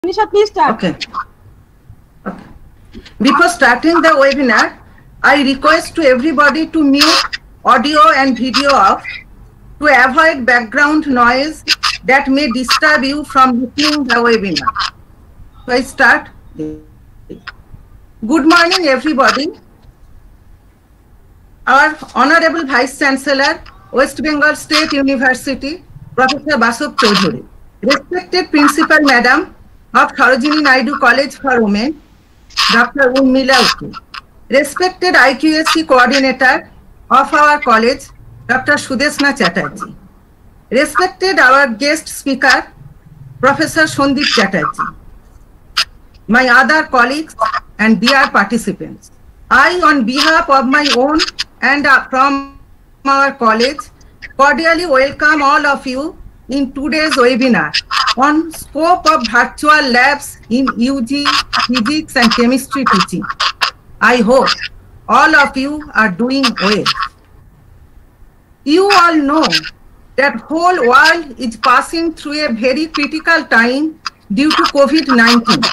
Nisha, please start. Okay. Before starting the webinar, I request to everybody to mute audio and video off to avoid background noise that may disturb you from listening the webinar. So I start. Good morning, everybody. Our Honorable Vice Chancellor, West Bengal State University, Professor Basop Choudhury, respected Principal Madam of Sarojini Naidu College for Women, Dr. Urmila Uttu, respected IQAC coordinator of our college, Dr. Sudeshna Chatterjee, respected our guest speaker, Professor Sandip Chatterjee, my other colleagues and dear participants. I, on behalf of my own and from our college, cordially welcome all of you in today's webinar on scope of virtual labs in UG physics and chemistry teaching. I hope all of you are doing well. You all know that whole world is passing through a very critical time due to COVID-19.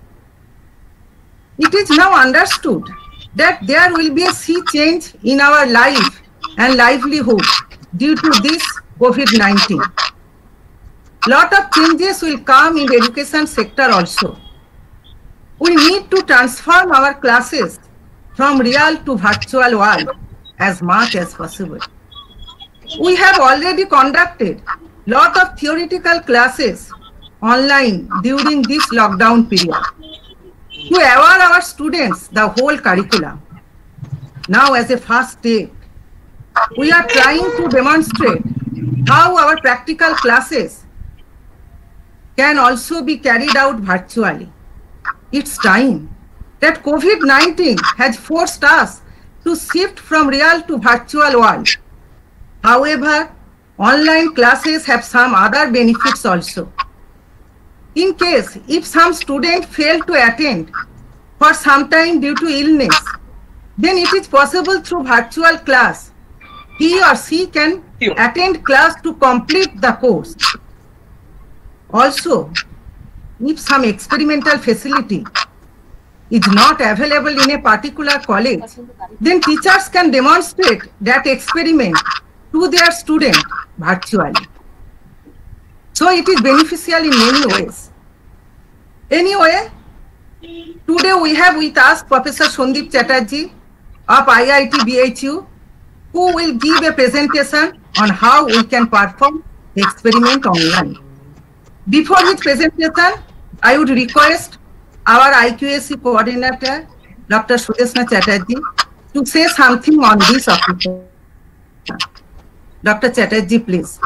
It is now understood that there will be a sea change in our life and livelihood due to this COVID-19. Lot of changes will come in the education sector also. We need to transform our classes from real to virtual world as much as possible. We have already conducted lot of theoretical classes online during this lockdown period to aware our students the whole curriculum. Now, as a first step, we are trying to demonstrate how our practical classes can also be carried out virtually. It's time that COVID-19 has forced us to shift from real to virtual world. However, online classes have some other benefits also. In case if some student fail to attend for some time due to illness, then it is possible through virtual class, he or she can attend class to complete the course. Also, if some experimental facility is not available in a particular college, then teachers can demonstrate that experiment to their student virtually. So it is beneficial in many ways. Anyway, today we have with us Professor Sandip Chatterjee of IIT BHU, who will give a presentation on how we can perform the experiment online. Before his presentation, I would request our IQAC coordinator, Dr. Sudeshna Chatterjee, to say something on this occasion. Dr. Chatterjee, please.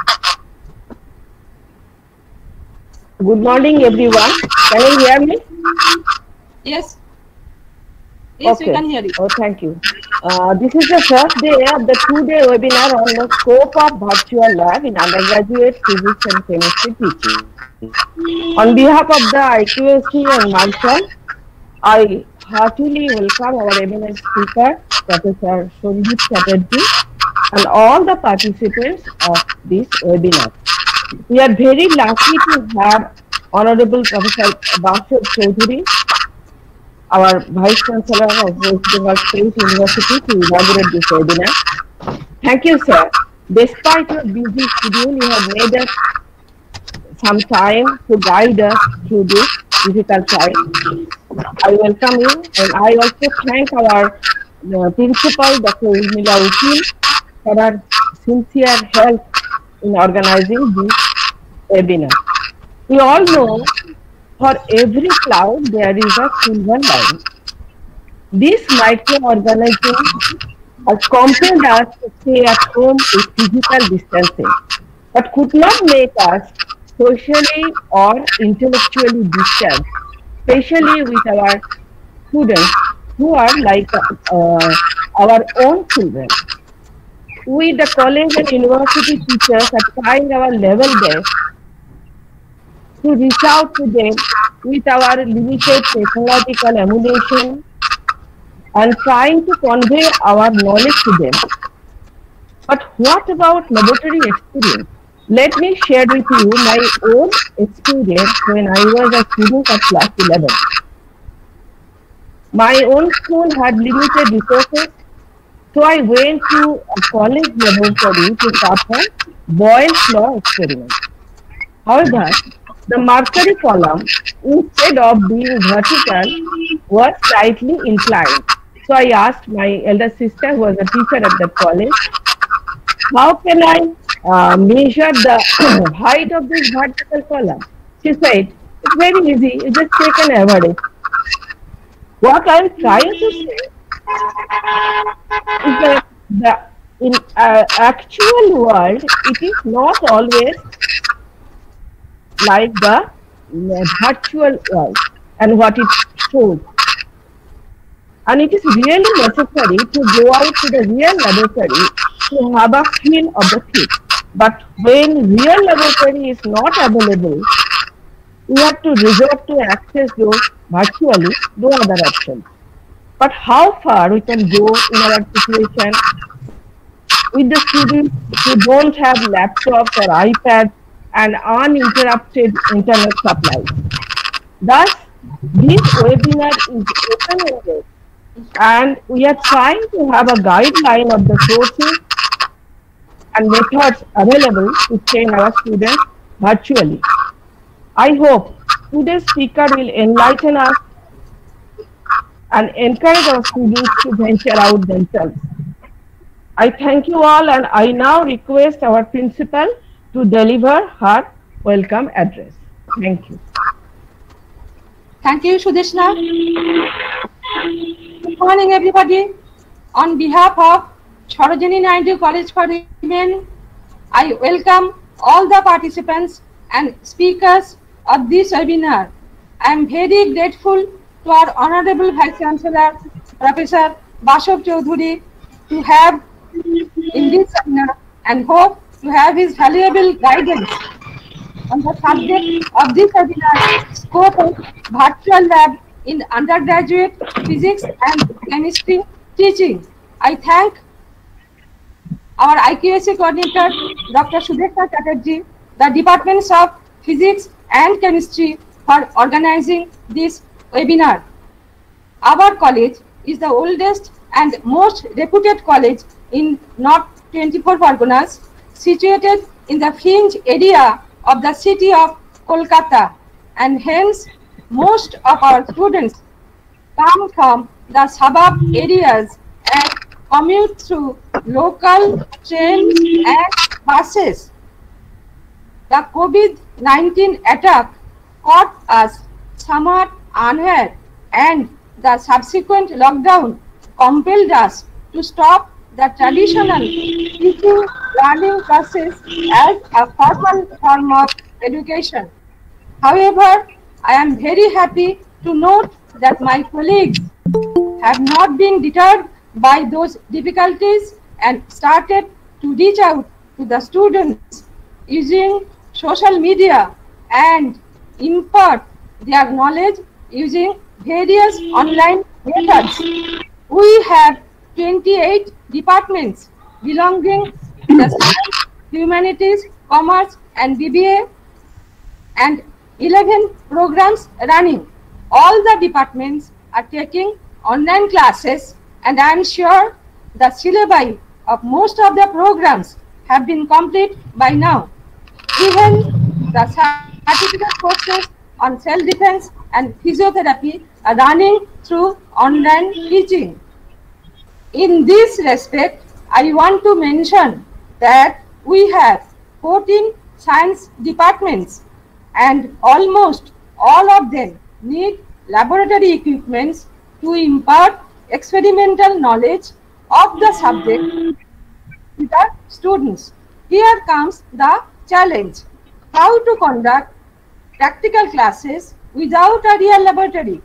Good morning, everyone. Can you hear me? Yes. Yes, okay. We can hear you. Oh, thank you. This is the first day of the two-day webinar on the scope of virtual lab in undergraduate physics and chemistry teaching. On behalf of the IQAC and myself, I heartily welcome our eminent speaker, Professor Sandip Chatterjee, and all the participants of this webinar. We are very lucky to have Honorable Professor Basop Choudhury, our Vice Chancellor of West Bengal State University, to inaugurate this webinar. Thank you, sir. Despite your busy schedule, you have made us some time to guide us through this difficult time. I welcome you, and I also thank our principal, Dr. Urmila Uttu, for her sincere help in organizing this webinar. We all know for every cloud there is a silver line. This microorganism has compelled us to stay at home with physical distancing, but could not make us socially or intellectually distant, especially with our students who are like our own children. We, the college and university teachers, are trying our level best to reach out to them with our limited technological emulation and trying to convey our knowledge to them. But what about laboratory experience? Let me share with you my own experience when I was a student at class 11. My own school had limited resources, so I went to a college laboratory to perform Boyle's law experiment. However, the mercury column, instead of being vertical, was slightly inclined. So I asked my elder sister, who was a teacher at the college, how can I measure the height of this vertical column? She said, it's very easy, you just take an average. What I am trying to say is that in actual world, it is not always like the virtual world and what it shows. And it is really necessary to go out to the real laboratory to have a feel of the thing. But when real laboratory is not available, we have to resort to access those virtually, no other option. But how far we can go in our situation with the students who don't have laptops or iPads and uninterrupted internet supply. Thus, this webinar is open-ended, and we are trying to have a guideline of the sources and methods available to train our students virtually. I hope today's speaker will enlighten us and encourage our students to venture out themselves. I thank you all, and I now request our principal to deliver her welcome address. Thank you. Thank you, Sudeshna. Good morning, everybody. On behalf of Sarojini Naidu College for Women, I welcome all the participants and speakers of this webinar. I am very grateful to our Honorable Vice Chancellor, Professor Bashav Choudhury, to have in this webinar and hope to have his valuable guidance on the subject of this webinar, scope of virtual lab in undergraduate physics and chemistry teaching. I thank our IQAC coordinator, Dr. Sudeshna Chatterjee, the departments of physics and chemistry for organizing this webinar. Our college is the oldest and most reputed college in North 24 Parganas, situated in the fringe area of the city of Kolkata, and hence most of our students come from the suburb areas and commute through local trains and buses. The COVID-19 attack caught us somewhat unaware, and the subsequent lockdown compelled us to stop the traditional teaching learning process as a formal form of education. However, I am very happy to note that my colleagues have not been deterred by those difficulties and started to reach out to the students using social media and impart their knowledge using various online methods. We have 28 departments belonging to the science, humanities, commerce and BBA, and 11 programs running. All the departments are taking online classes, and I am sure the syllabi of most of the programs have been complete by now. Even the certificate courses on self-defense and physiotherapy are running through online teaching. In this respect, I want to mention that we have 14 science departments, and almost all of them need laboratory equipments to impart experimental knowledge of the subject to the students. Here comes the challenge: how to conduct practical classes without a real laboratory,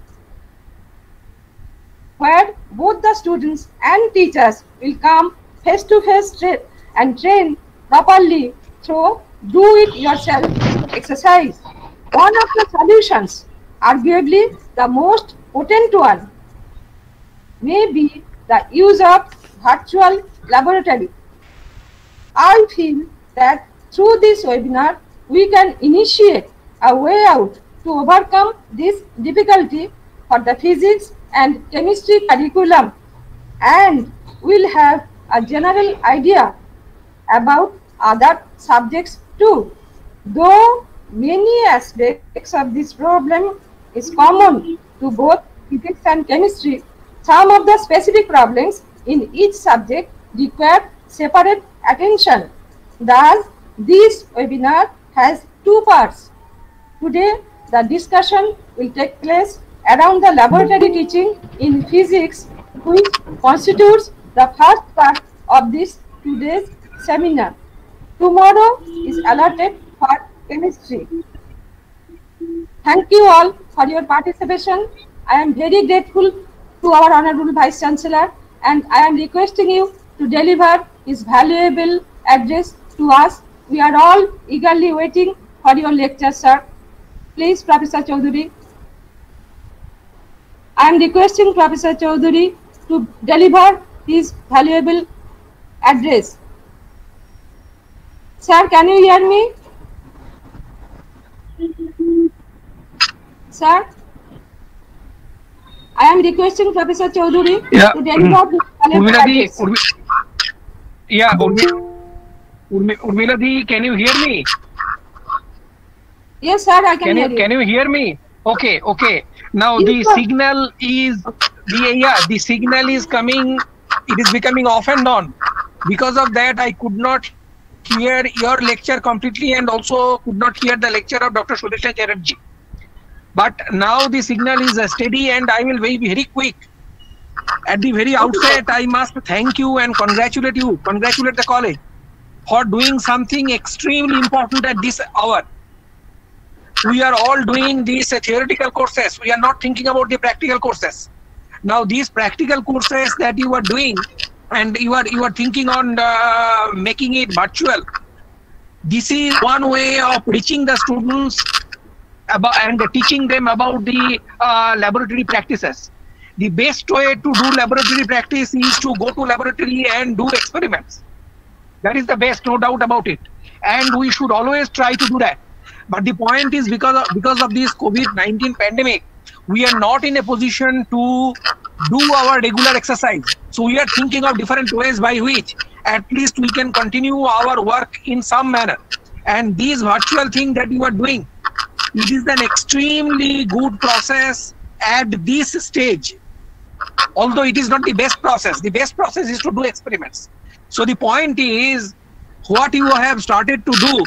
where both the students and teachers will come face to face and train properly through do-it-yourself exercise. One of the solutions, arguably the most potent one, may be the use of virtual laboratory. I feel that Through this webinar, we can initiate a way out to overcome this difficulty for the physics and chemistry curriculum, and we'll have a general idea about other subjects too. Though many aspects of this problem is common to both physics and chemistry, some of the specific problems in each subject require separate attention. Thus, this webinar has two parts. Today, the discussion will take place around the laboratory teaching in physics, which constitutes the first part of this today's seminar. Tomorrow is allotted for chemistry. Thank you all for your participation. I am very grateful to our Honorable Vice Chancellor, and I am requesting you to deliver his valuable address to us. We are all eagerly waiting for your lecture, sir. Please, Professor Choudhury. I am requesting Professor Choudhury to deliver his valuable address. Sir, can you hear me? Sir, I am requesting Professor Choudhury to deliver his valuable address. Urmila, can you hear me? Yes, sir, I can hear you. Can you hear me? Okay, okay. Now Yes, the sir. signal is the signal is coming. It is becoming off and on. Because of that, I could not hear your lecture completely, and also could not hear the lecture of Dr. Sudeshna Chatterjee. But now the signal is steady, and I will be very quick. At the very outset, I must thank you and congratulate the college for doing something extremely important at this hour. We are all doing these theoretical courses. We are not thinking about the practical courses. Now these practical courses that you are doing, and you are thinking on making it virtual. This is one way of reaching the students about and teaching them about the laboratory practices. The best way to do laboratory practice is to go to laboratory and do experiments. That is the best, no doubt about it. And we should always try to do that. But the point is, because of this COVID-19 pandemic, we are not in a position to do our regular exercise. So we are thinking of different ways by which at least we can continue our work in some manner. And this virtual thing that you are doing, it is an extremely good process at this stage. Although it is not the best process. The best process is to do experiments. So the point is, what you have started to do,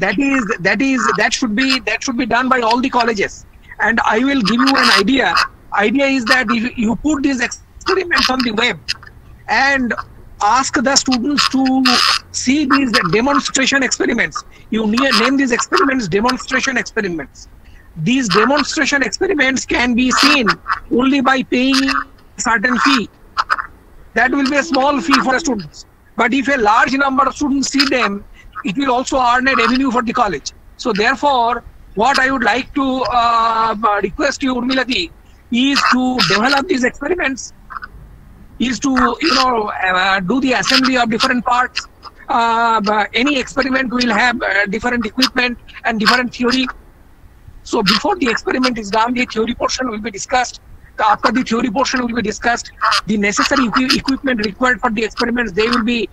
that should be done by all the colleges. And I will give you an idea. Idea is that if you put these experiments on the web and ask the students to see these demonstration experiments. You name these experiments demonstration experiments. These demonstration experiments can be seen only by paying a certain fee. That will be a small fee for the students. But if a large number of students see them, it will also earn a revenue for the college. So therefore, what I would like to request you, Urmila, is to develop these experiments, is to do the assembly of different parts. Any experiment will have different equipment and different theory. So before the experiment is done, the theory portion will be discussed. After the theory portion will be discussed, the necessary equipment required for the experiments, they will be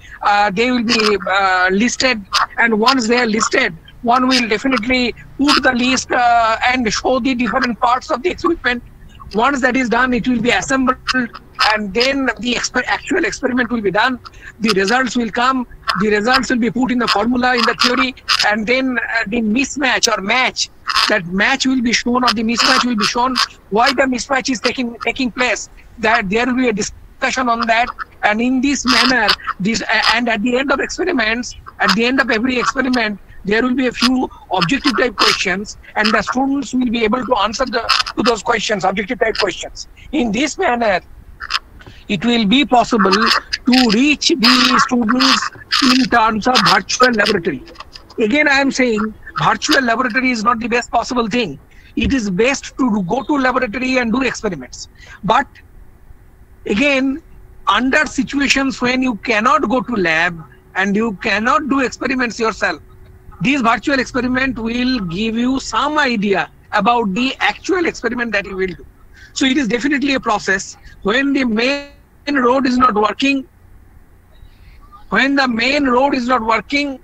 listed. And once they are listed, one will definitely put the list and show the different parts of the equipment. Once that is done, it will be assembled, and then the actual experiment will be done. The results will come. The results will be put in the formula in the theory, and then the mismatch or match, that match will be shown, or the mismatch will be shown. Why the mismatch is taking place? That there will be a discussion on that, and in this manner, and at the end of experiments, at the end of every experiment, there will be a few objective type questions, and the students will be able to answer to those questions, objective type questions. In this manner, it will be possible to reach the students in terms of virtual laboratory. Again, I am saying virtual laboratory is not the best possible thing. It is best to go to laboratory and do experiments. But again, under situations when you cannot go to lab and you cannot do experiments yourself, This virtual experiment will give you some idea about the actual experiment that you will do. So it is definitely a process. When the main road is not working, when the main road is not working,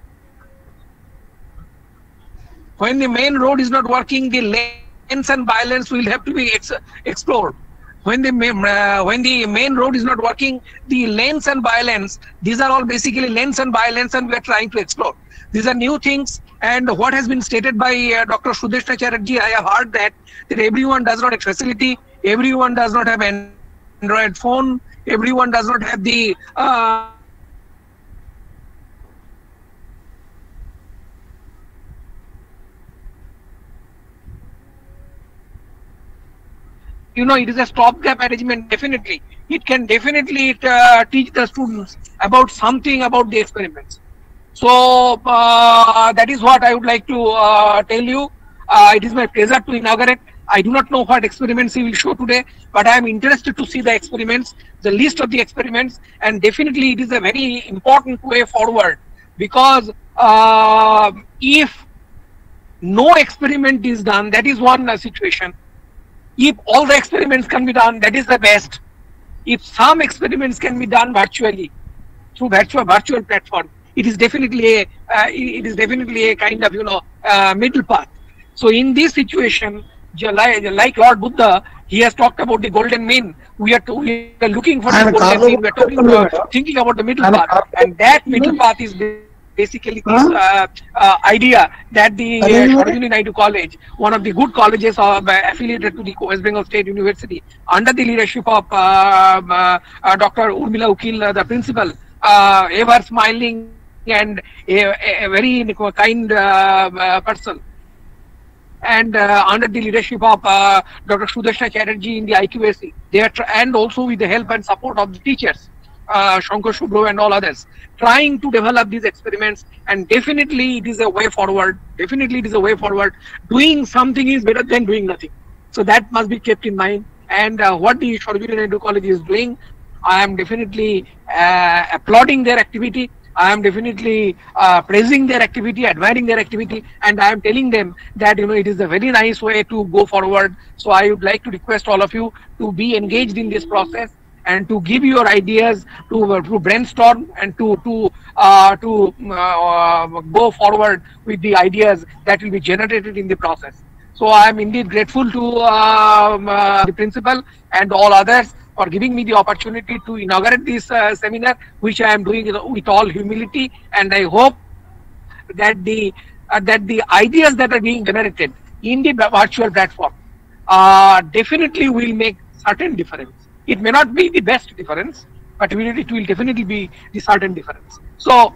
the lanes and bylanes will have to be explored. When the main road is not working, the lanes and bylanes, these are all basically lanes and bylanes, and we are trying to explore. These are new things, and what has been stated by Dr. Sudeshna Chatterjee, I have heard that everyone does not have facility, everyone does not have an Android phone, everyone does not have the it is a stopgap arrangement. Definitely, it can definitely teach the students about something about the experiments. So that is what I would like to tell you. It is my pleasure to inaugurate. I do not know what experiments he will show today, but I am interested to see the experiments, the list of the experiments, and definitely it is a very important way forward, because if no experiment is done, that is one situation. If all the experiments can be done, that is the best. If some experiments can be done virtually through virtual platform, it is definitely a kind of middle path. So in this situation, like Lord Buddha, he has talked about the golden mean. We are looking for the golden mean. We are talking about thinking about the middle path, and that middle path is basically this idea that the Sarojini Naidu College, one of the good colleges affiliated to the West Bengal State University, under the leadership of Dr. Urmila Ukil, the principal, ever smiling and a very kind person, and under the leadership of Dr. Sudeshna Chatterjee in the IQAC, and also with the help and support of the teachers, Shankar Shubro and all others, trying to develop these experiments, and definitely it is a way forward. Doing something is better than doing nothing. So that must be kept in mind. And what the Sarojini Naidu College is doing, I am definitely applauding their activity. I am definitely praising their activity, admiring their activity, and I am telling them that it is a very nice way to go forward. So I would like to request all of you to be engaged in this process and to give your ideas, to brainstorm, and to go forward with the ideas that will be generated in the process. So I am indeed grateful to the principal and all others for giving me the opportunity to inaugurate this seminar, which I am doing with all humility, and I hope that the ideas that are being generated in the virtual platform definitely will make certain difference. It may not be the best difference, but it will definitely be the certain difference. So,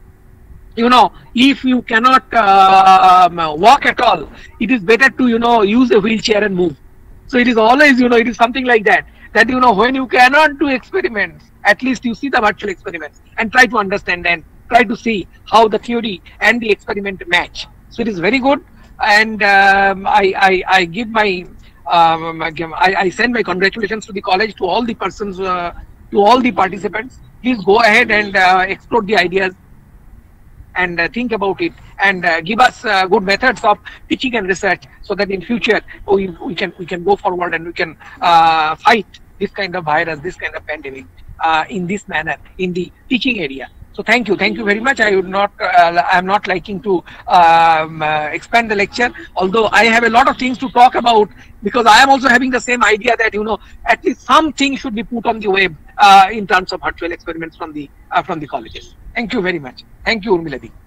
if you cannot walk at all, it is better to use a wheelchair and move. So it is always it is something like that. That when you cannot do experiments, at least you see the virtual experiments and try to understand and try to see how the theory and the experiment match. So it is very good, and I give my I send my congratulations to the college, to all the persons, to all the participants. Please go ahead and explore the ideas and think about it, and give us good methods of teaching and research, so that in future we can go forward and we can fight this kind of virus, this kind of pandemic in this manner in the teaching area. So thank you very much. I am not liking to expand the lecture, although I have a lot of things to talk about, because I am also having the same idea that at least something should be put on the web in terms of virtual experiments from the colleges. Thank you very much. Thank you, Urmila di.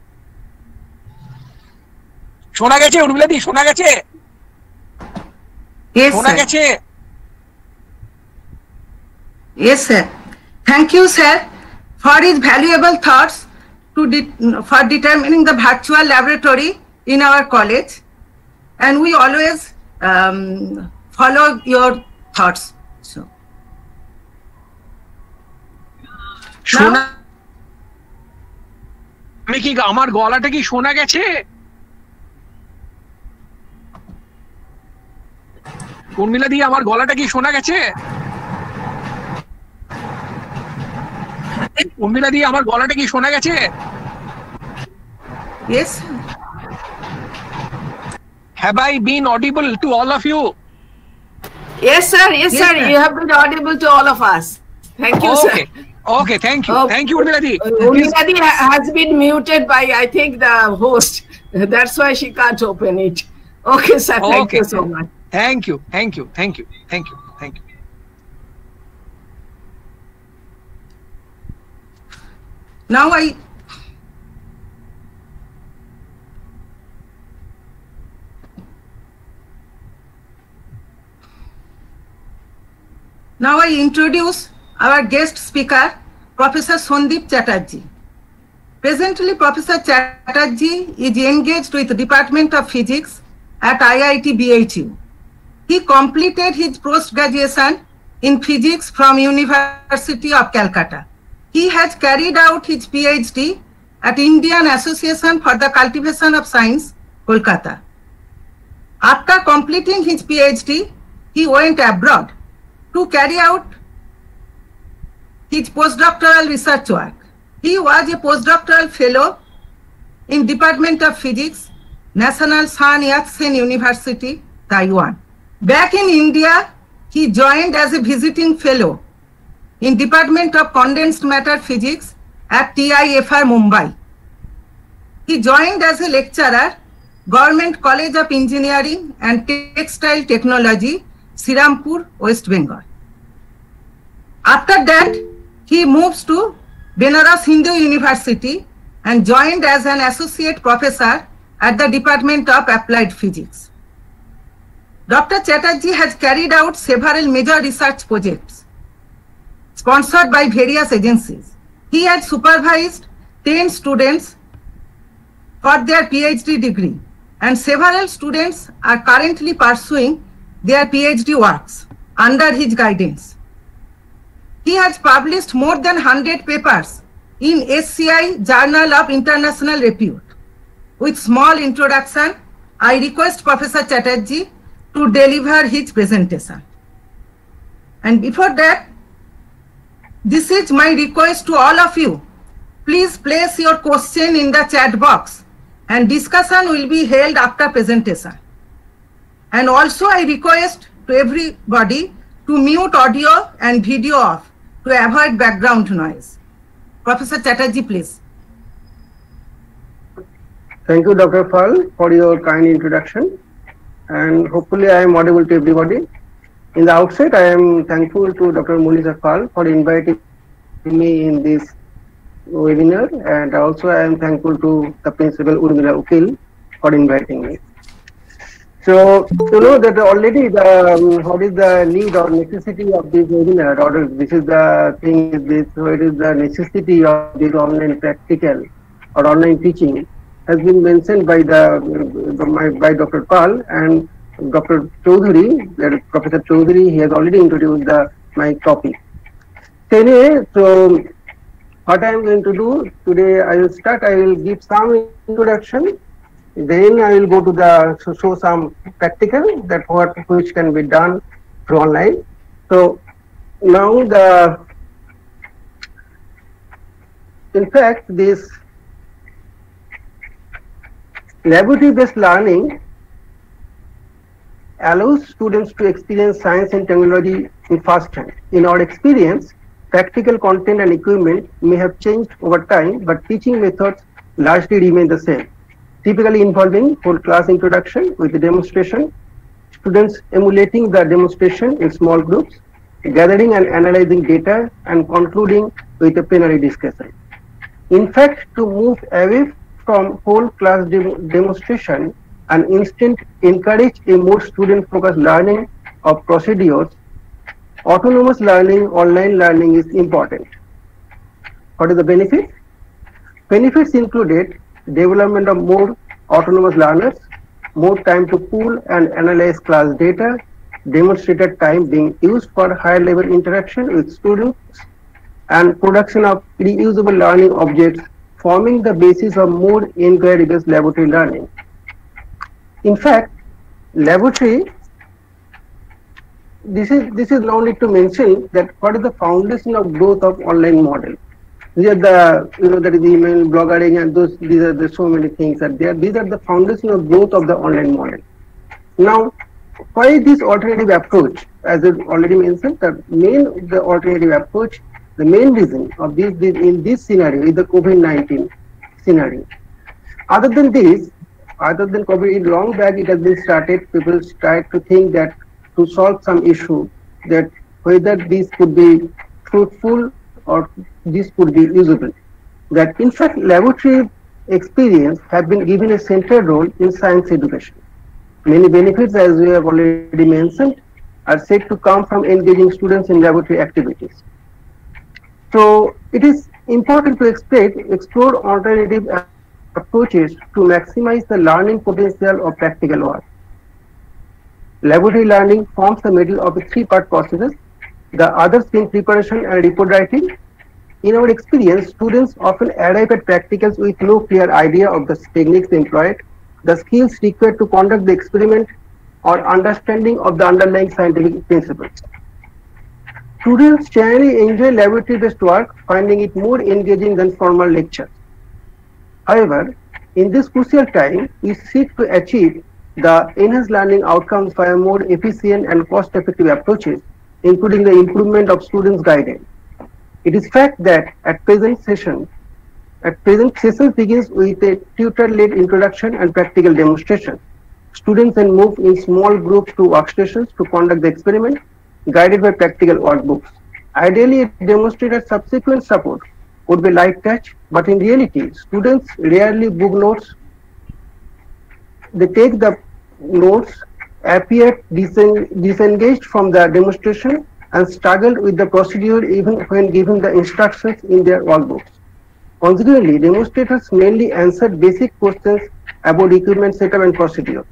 Shona geche Urmila di, shona geche? Yes, shona sir. Geche? Yes, sir. Thank you, sir, for his valuable thoughts for determining the virtual laboratory in our college, and we always follow your thoughts. So, Shona, আমি কি আমার গলাটা কি শোনা গেছে? উর্মিলা দি, আমার গলাটা কি শোনা গেছে? উর্মিলা দি, আমার গলাটা কি শোনা গেছে? yes. have I been audible to all of you? Yes, sir. Yes, Yes, sir. sir. You have been audible to all of us. Thank you, Okay. sir. Okay, thank you. Oh, Thank you, Urmila-ji. Please- Urmila-ji has been muted by, I think, the host. That's why she can't open it. Okay, sir. Thank Okay. you so much. Thank you. Thank you. Thank you. Thank you. Thank you. Now I introduce our guest speaker, Professor Sandeep Chatterjee. Presently, Professor Chatterjee is engaged with the Department of Physics at IIT BHU. He completed his post-graduation in physics from University of Calcutta. He has carried out his PhD at Indian Association for the Cultivation of Science, Kolkata. After completing his PhD, he went abroad to carry out his postdoctoral research work. He was a postdoctoral fellow in Department of Physics, National Sun Yat-sen University, Taiwan. Back in India, he joined as a visiting fellow in Department of Condensed Matter Physics at TIFR, Mumbai. He joined as a lecturer, Government College of Engineering and Textile Technology, Sirampur, West Bengal. After that, he moves to Benaras Hindu University and joined as an associate professor at the Department of Applied Physics. Dr. Chatterjee has carried out several major research projects sponsored by various agencies. He has supervised 10 students for their PhD degree, and several students are currently pursuing their PhD works under his guidance. He has published more than 100 papers in SCI Journal of International Repute. With small introduction, I request Professor Chatterjee to deliver his presentation. And before that, this is my request to all of you. Please place your question in the chat box and discussion will be held after presentation. And also I request to everybody to mute audio and video off to avoid background noise. Professor Chatterjee, please. Thank you, Dr. Pal, for your kind introduction. And hopefully I am audible to everybody. In the outset, I am thankful to Dr. Monisha Pal for inviting me in this webinar, and also I am thankful to the Principal Urmila Ukil for inviting me. So, you know that already what is the need or necessity of this webinar, or this is the thing is this, so it is the necessity of this online practical or online teaching has been mentioned by by Dr. Pal and Dr. Choudhury, Professor Choudhury. He has already introduced my topic. So anyway, so what I am going to do today, I will give some introduction. Then I will go to show some practical which can be done through online. So now in fact this laboratory-based learning allows students to experience science and technology in first hand. In our experience, practical content and equipment may have changed over time, but teaching methods largely remain the same, typically involving full class introduction with the demonstration, students emulating the demonstration in small groups, gathering and analyzing data, and concluding with a plenary discussion. In fact, to move away from whole class demonstration and instead encourage a more student-focused learning of procedures, autonomous learning, online learning is important. What is the benefit? Benefits included development of more autonomous learners, more time to pool and analyze class data, demonstrated time being used for higher level interaction with students, and production of reusable learning objects forming the basis of more inquiry-based laboratory learning. In fact, laboratory, this is now need to mention that what is the foundation of growth of online model. These are that is email, blogging, and these are the so many things are there. These are the foundation of growth of the online model. Now, why this alternative approach? As I already mentioned, the alternative approach, the main reason of this in this scenario is the COVID-19 scenario. Other than this, other than COVID, long back it has been started. People start to think that to solve some issue, that whether this could be fruitful or this could be usable. That in fact, laboratory experience have been given a central role in science education. Many benefits, as we have already mentioned, are said to come from engaging students in laboratory activities. So it is important to explore alternative approaches to maximize the learning potential of practical work. Laboratory learning forms the middle of a three-part process, the others being preparation and report writing. In our experience, students often arrive at practicals with no clear idea of the techniques employed, the skills required to conduct the experiment, or understanding of the underlying scientific principles. Students generally enjoy laboratory-based work, finding it more engaging than formal lectures. However, in this crucial time, we seek to achieve the enhanced learning outcomes via more efficient and cost-effective approaches, including the improvement of students' guidance. It is fact that present session begins with a tutor-led introduction and practical demonstration. Students then move in small groups to workstations to conduct the experiment, guided by practical workbooks. Ideally, a demonstrator's subsequent support would be light touch, but in reality, students rarely book notes. They take the notes, appear disengaged from the demonstration, and struggle with the procedure even when given the instructions in their workbooks. Consequently, demonstrators mainly answered basic questions about equipment setup and procedure.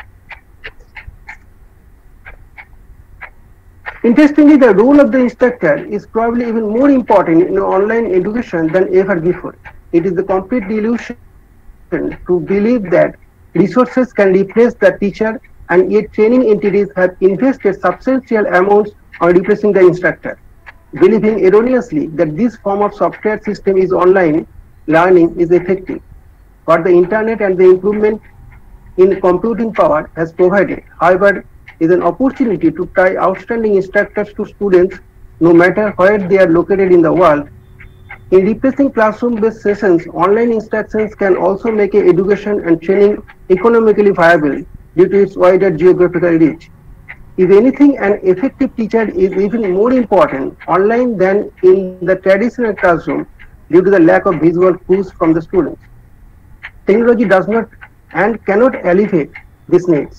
Interestingly, the role of the instructor is probably even more important in online education than ever before. It is the complete delusion to believe that resources can replace the teacher, and yet training entities have invested substantial amounts on replacing the instructor, believing erroneously that this form of software system is online learning is effective. What the internet and the improvement in computing power has provided, however, is an opportunity to tie outstanding instructors to students no matter where they are located in the world. In replacing classroom-based sessions, online instructions can also make education and training economically viable due to its wider geographical reach. If anything, an effective teacher is even more important online than in the traditional classroom due to the lack of visual cues from the students. Technology does not and cannot alleviate these needs.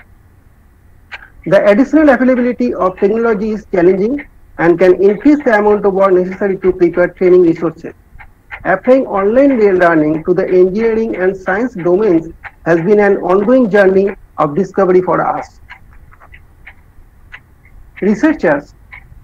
The additional availability of technology is challenging and can increase the amount of work necessary to prepare training resources. Applying online learning to the engineering and science domains has been an ongoing journey of discovery for us. Researchers,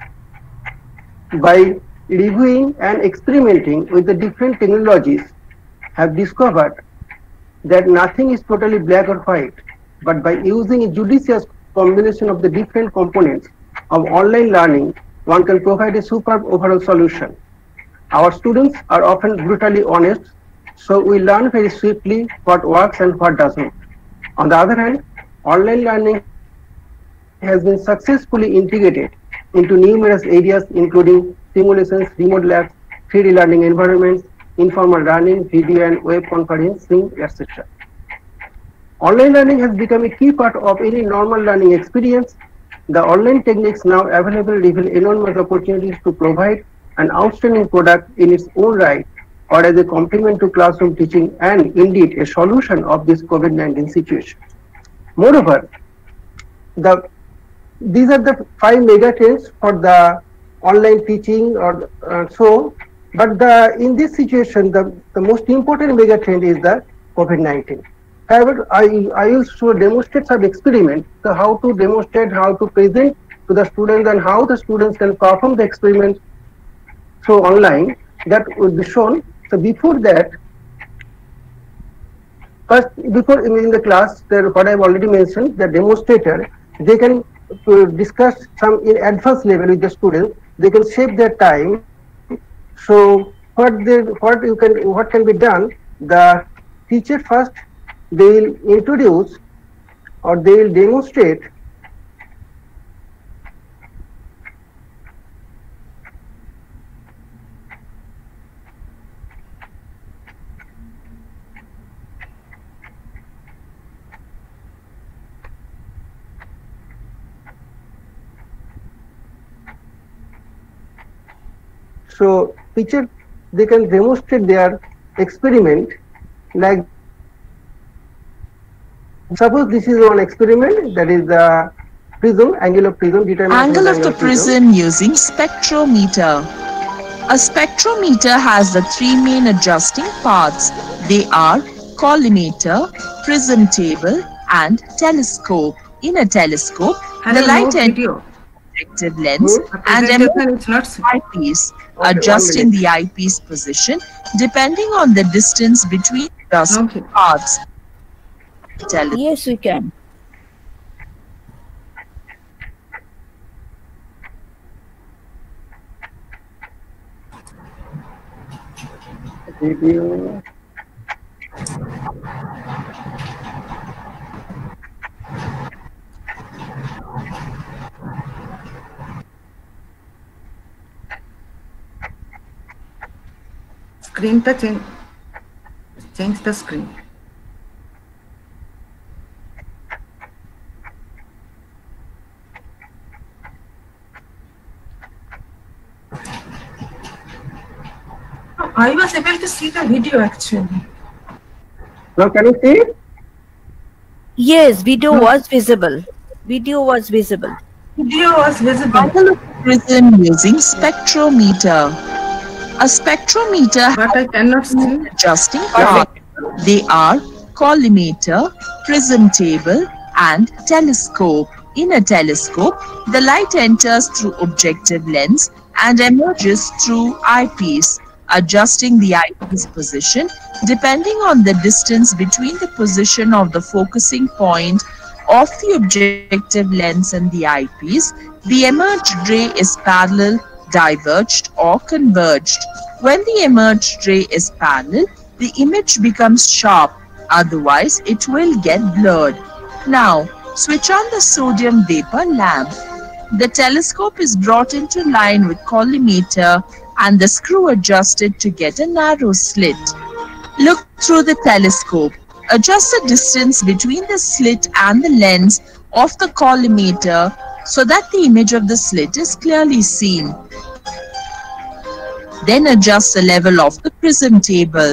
by reviewing and experimenting with the different technologies, have discovered that nothing is totally black or white, but by using a judicious combination of the different components of online learning, one can provide a superb overall solution. Our students are often brutally honest, so we learn very swiftly what works and what doesn't. On the other hand, online learning has been successfully integrated into numerous areas including simulations, remote labs, 3D learning environments, informal learning, video and web conferencing, etc. Online learning has become a key part of any normal learning experience. The online techniques now available reveal enormous opportunities to provide an outstanding product in its own right or as a complement to classroom teaching and indeed a solution of this COVID-19 situation. Moreover, these are the 5 mega trends for the online teaching or but in this situation, the most important mega trend is the COVID-19. However, I will demonstrate some experiment, so how to demonstrate, how to present to the students and how the students can perform the experiment so online, that would be shown. So before that, before in the class, what I have already mentioned, the demonstrator, they can discuss some in advanced level with the students. They can save their time. So what can be done? The teacher first, they will introduce or they will demonstrate so teacher, they can demonstrate their experiment, like suppose this is one experiment, that is the prism, angle of prism, determination Angle of the prism using spectrometer. A spectrometer has the three main adjusting parts. They are collimator, prism table and telescope. In a telescope, the light enters objective lens and emits eyepiece, adjusting the eyepiece position depending on the distance between the adjusting parts. Yes, we can. video. Screen to change the screen. I was able to see the video actually. Now can you see? Yes, video was visible. Video was visible. Video was visible. Angle of the prism using spectrometer. A spectrometer But I cannot see. adjusting parts. They are collimator, prism table and telescope. In a telescope, the light enters through objective lens and emerges through eyepiece, adjusting the eyepiece position depending on the distance between the position of the focusing point of the objective lens and the eyepiece. The emerged ray is parallel, diverged or converged. When the emerged ray is parallel, the image becomes sharp, otherwise it will get blurred. Now, switch on the sodium vapor lamp. The telescope is brought into line with collimator and the screw adjusted to get a narrow slit. Look through the telescope. Adjust the distance between the slit and the lens of the collimator so that the image of the slit is clearly seen. Then adjust the level of the prism table.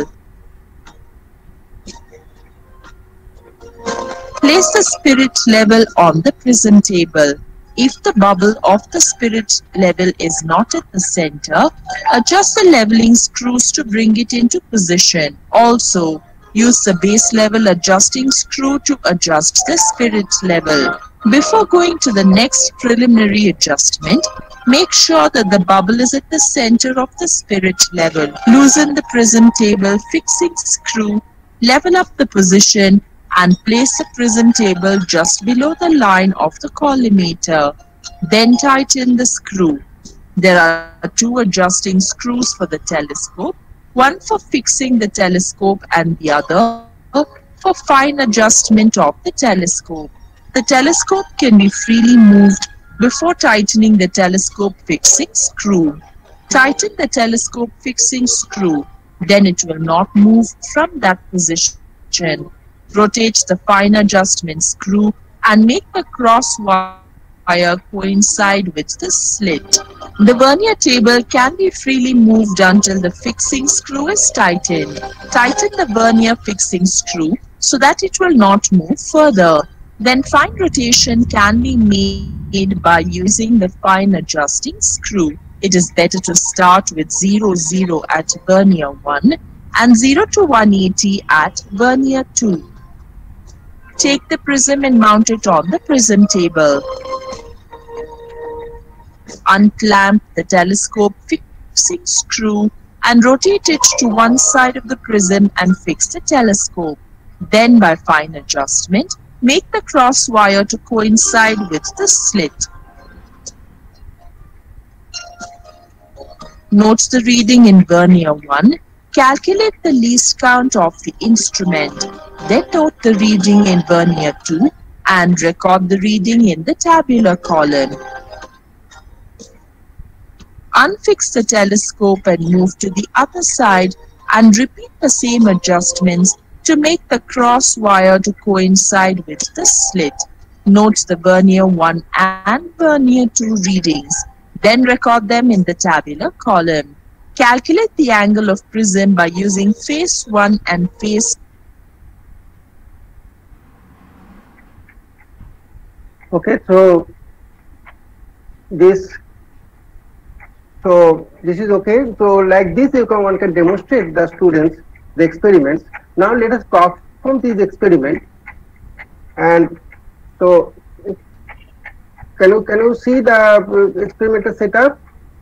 Place the spirit level on the prism table. If the bubble of the spirit level is not at the center, adjust the leveling screws to bring it into position. Also, use the base level adjusting screw to adjust the spirit level. Before going to the next preliminary adjustment, make sure that the bubble is at the center of the spirit level. Loosen the prism table fixing screw, level up the position, and place the prism table just below the line of the collimator. Then tighten the screw. There are two adjusting screws for the telescope, one for fixing the telescope and the other for fine adjustment of the telescope. The telescope can be freely moved before tightening the telescope fixing screw. Tighten the telescope fixing screw, then it will not move from that position. Rotate the fine adjustment screw and make the cross wire coincide with the slit. The vernier table can be freely moved until the fixing screw is tightened. Tighten the vernier fixing screw so that it will not move further. Then fine rotation can be made by using the fine adjusting screw. It is better to start with 0, at vernier 1 and 0 to 180 at vernier 2. Take the prism and mount it on the prism table. Unclamp the telescope fixing screw and rotate it to one side of the prism and fix the telescope. Then by fine adjustment, make the cross wire to coincide with the slit. Note the reading in vernier 1. Calculate the least count of the instrument. Then note the reading in vernier 2 and record the reading in the tabular column. Unfix the telescope and move to the other side and repeat the same adjustments to make the cross wire to coincide with the slit. Note the vernier 1 and vernier 2 readings. Then record them in the tabular column. Calculate the angle of prism by using face 1 and face. Okay, so this is okay. So like this, one can demonstrate the students the experiments. Now let us perform these experiments. And so can you see the experimental setup?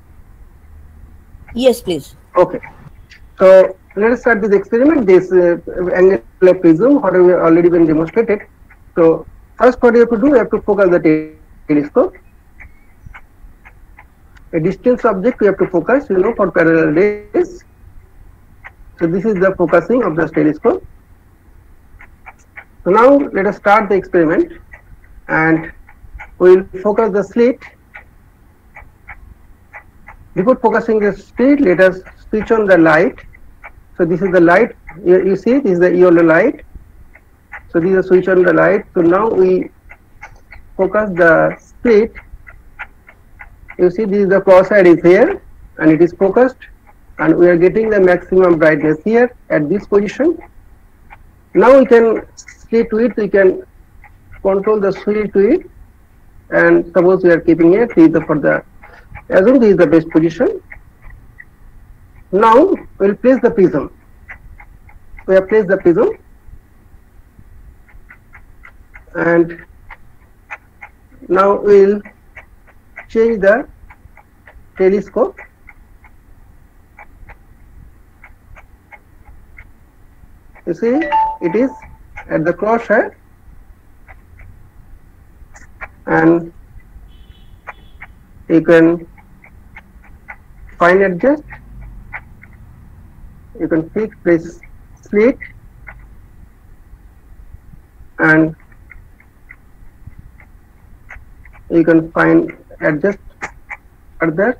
Yes, please. Okay. So let us start this experiment. This angular prism, what have already been demonstrated. So first, what you have to do, you have to focus the telescope. A distance object we have to focus, for parallel rays. So this is the focusing of the telescope. So now let us start the experiment, and we will focus the slit. Before focusing the slit, let us switch on the light. So this is the light. You see, this is the yellow light. So this is a switch on the light. So now we focus the slit. You see, this is the crosshair is here, and it is focused, and we are getting the maximum brightness here at this position. Now we can slit width, we can control the slit width, and suppose we are keeping it, assume this is the best position. Now we will place the prism. We have placed the prism, and now we will change the telescope. You see, it is at the crosshair, and you can fine adjust. You can press slit, and you can fine adjust further.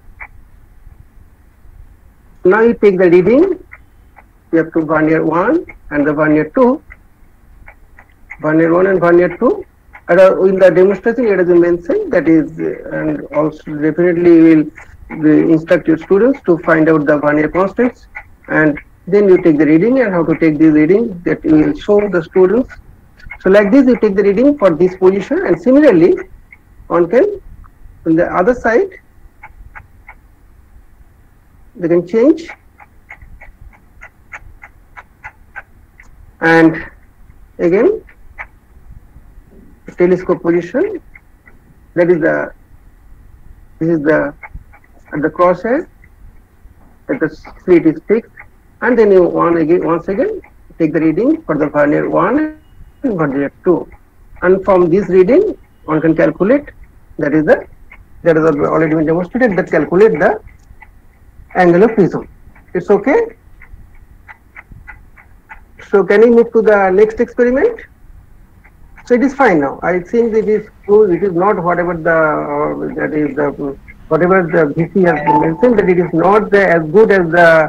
Now you take the reading. You have to vernier 1 and the vernier 2. Vernier 1 and vernier 2. In the demonstration, it has been mentioned, that is, and also definitely will instruct your students to find out the vernier constants, and then you take the reading, and how to take the reading that you will show the students. So like this, you take the reading for this position, and similarly, one can, on the other side, they can change, and again telescope position, that is this is at the crosshair, that the slit is fixed, and then you once again take the reading for the vernier 1 and vernier 2, and from this reading one can calculate, that is already been demonstrated, that calculate the angle of prism. It's okay. So can we move to the next experiment? So it is fine now. I think it is true. It is not whatever whatever the VC has been mentioned, that it is not as good as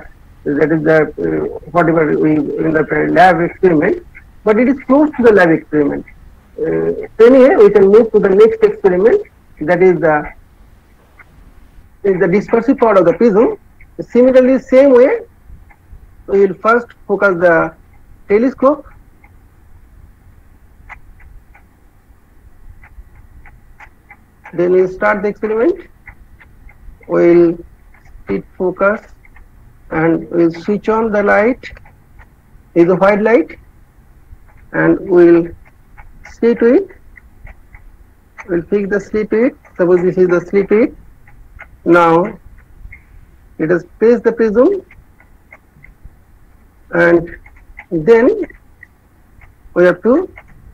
whatever we in the lab experiment, but it is close to the lab experiment. Anyway, we can move to the next experiment, that is the dispersive part of the prism. Similarly, same way, we will first focus the telescope. Then we start the experiment. We will hit focus, and we will switch on the light. Is a white light, and we will slit it. We will fix the slit it. Suppose this is the slit it. Now let us place the prism, and then we have to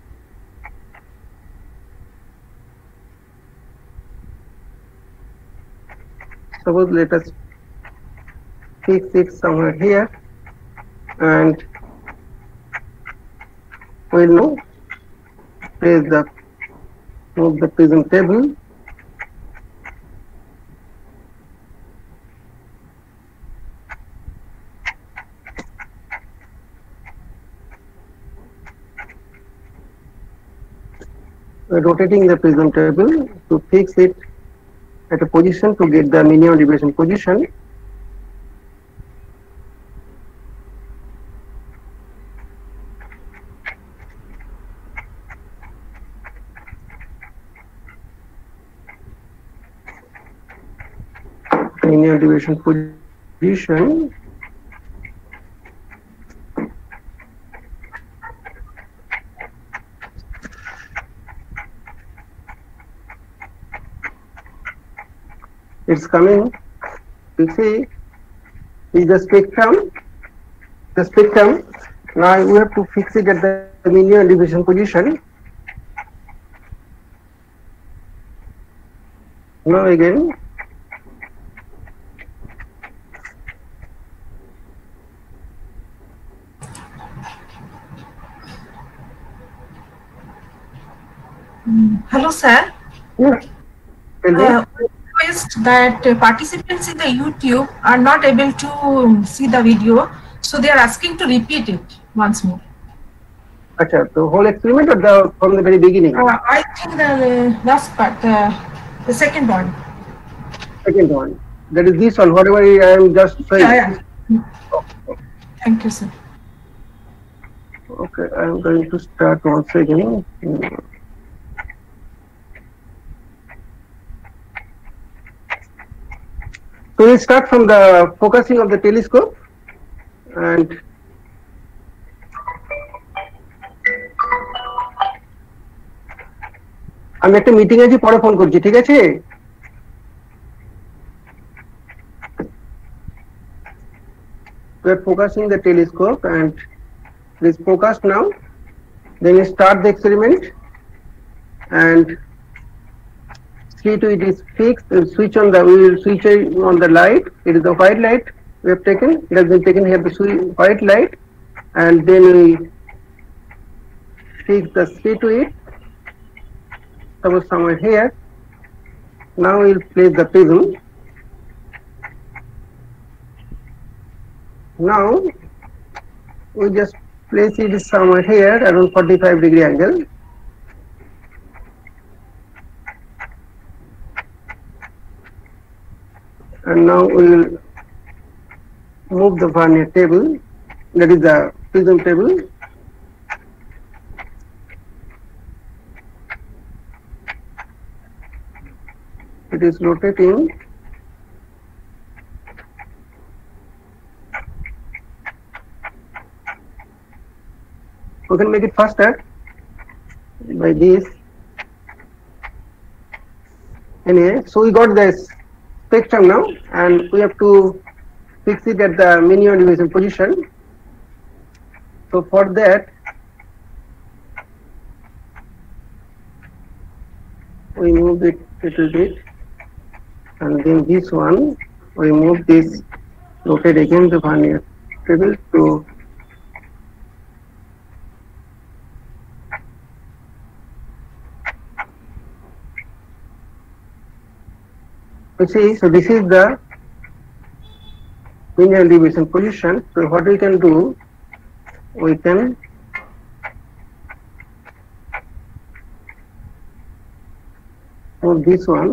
suppose let us fix it somewhere here, and we will now place the Move the prism table. We're rotating the prism table to fix it at a position to get the minimum deviation position. Minimum deviation position. It's coming. You see, is the spectrum. The spectrum. Now we have to fix it at the minimum deviation position. Now again. Hello, sir. Yes. Request that participants in the YouTube are not able to see the video, so they are asking to repeat it once more. Acha, the whole experiment or from the very beginning? I think the last part, the second one. Second one. That is this one, whatever I am just saying. Yeah. Thank you, sir. Okay, I am going to start once again. So we start from the focusing of the telescope, and আমি একটা meeting আছি পরে phone করছি ঠিক আছে We are focusing the telescope and it is focused now. Then we start the experiment and see to it is fixed. Switch on the, we will switch on the light. It is the white light we have taken. It has been taken here, the white light, and then we fix the C to it. Suppose somewhere here. Now we will place the prism. Now we just place it somewhere here around 45-degree angle. And now we will move the vernier table, that is the prism table. It is rotating. We can make it faster by this. Anyway, so we got this spectrum now, and we have to fix it at the minimum deviation position. So for that, we move it a little bit, and then this one we move this, rotate again the vernier table to see. So this is the minimum deviation position. So what we can do, we can move this one.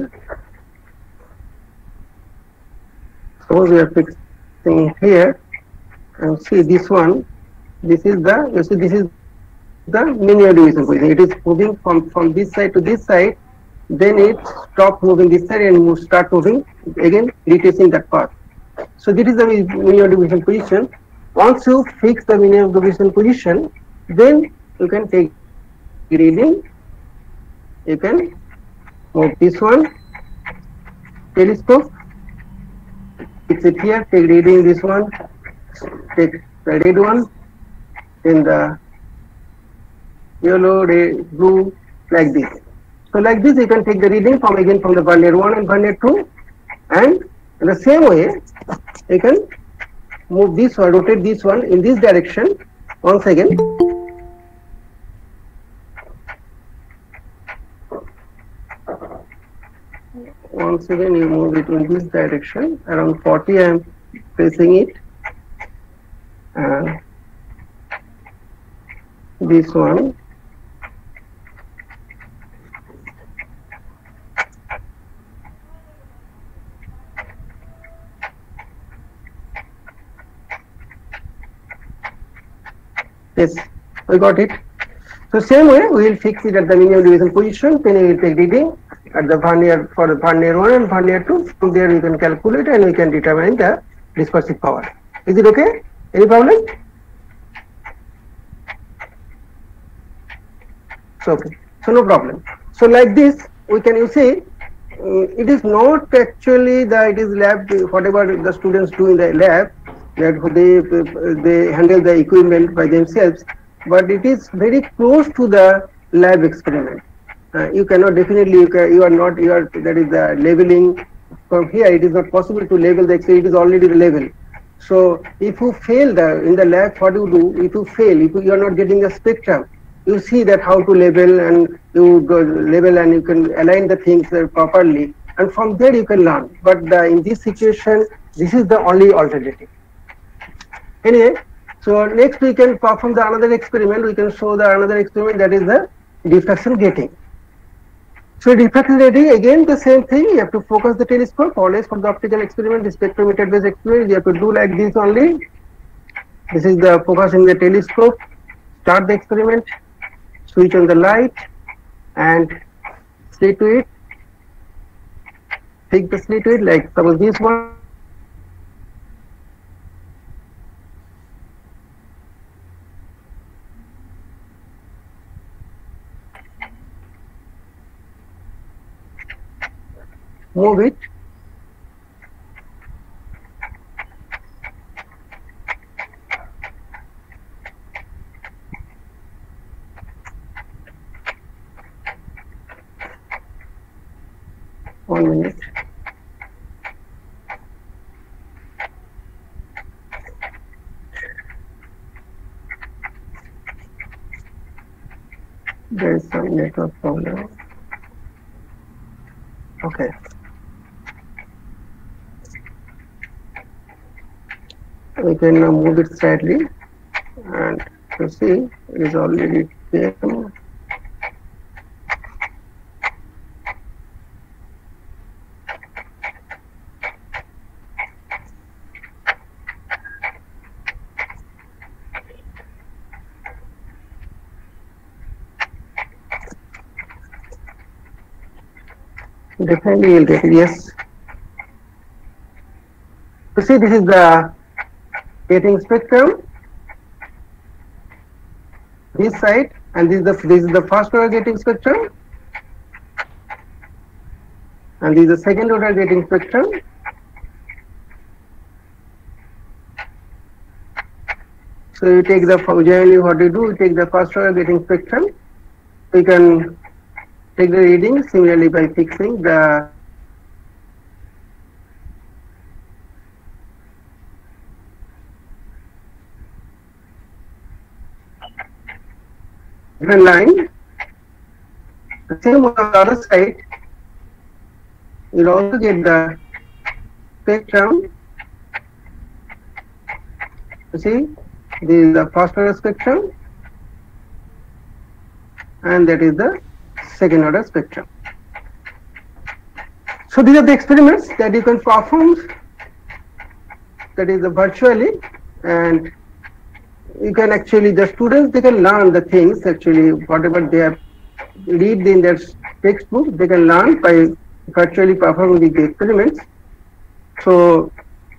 Suppose we are fixing here, and see this one. This is the, you see, this is the minimum deviation position. It is moving from this side to this side. Then it stop moving this side and start moving again, retracing that path. So this is the minimum deviation position. Once you fix the minimum deviation position, then you can take reading. You can move this one, telescope, fix it here, take reading this one, take the red one, then the yellow, red, blue, like this. So like this, you can take the reading from again from the vernier 1 and vernier 2, and in the same way, you can move this one, rotate this one in this direction once again. once again you move it in this direction, around 40 I am pressing it, and this one yes, we got it. So same way we will fix it at the minimum deviation position, then we will take reading at the vernier for the vernier 1 and vernier 2. From there we can calculate and we can determine the dispersive power. Is it okay? Any problem? So okay, so no problem. So like this we can, you see, it is not actually the, it is lab, whatever the students do in the lab, that they handle the equipment by themselves, but it is very close to the lab experiment. You cannot definitely, you are not, that is the labeling from here, it is not possible to label the experiment, it is already the label. So if you fail in the lab, what you do, if you fail, if you are not getting the spectrum, you see that how to label, and you go label and you can align the things properly, and from there you can learn. But in this situation, this is the only alternative. Anyway, so next we can perform the another experiment. We can show the another experiment, that is the diffraction gating. So diffraction gating, again the same thing. You have to focus the telescope. Always for the optical experiment, the spectrometer based experiment, you have to do like this only. This is the focusing the telescope. Start the experiment. Switch on the light and slit to it. Take the slit to it, like suppose this one. Move it. One minute. There is some network problem. Okay. We can now move it slightly, and you see it is already there. Definitely you'll get it, yes. You see, this is the gating spectrum, this side, and this is the first order gating spectrum, and this is the second order gating spectrum. So you take the, generally what you do, you take the first order gating spectrum. You can take the reading similarly by fixing the given line. The same on the other side, you'll also get the spectrum. You see, this is the first order spectrum, and that is the second order spectrum. So these are the experiments that you can perform, that is the virtually, and you can actually, the students, they can learn the things actually, whatever they have read in their textbook, they can learn by virtually performing the experiments. So